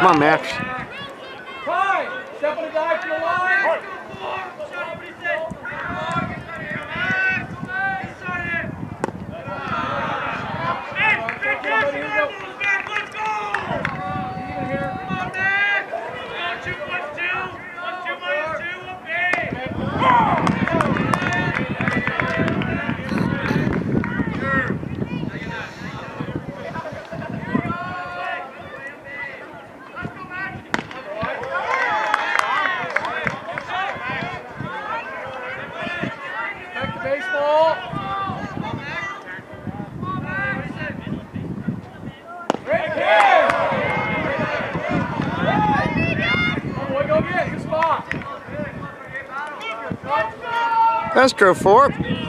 Come on, Max. Time! Step on the dive to the line! Baseball. Great kick. Oh, go get it. Good spot. Astro 4.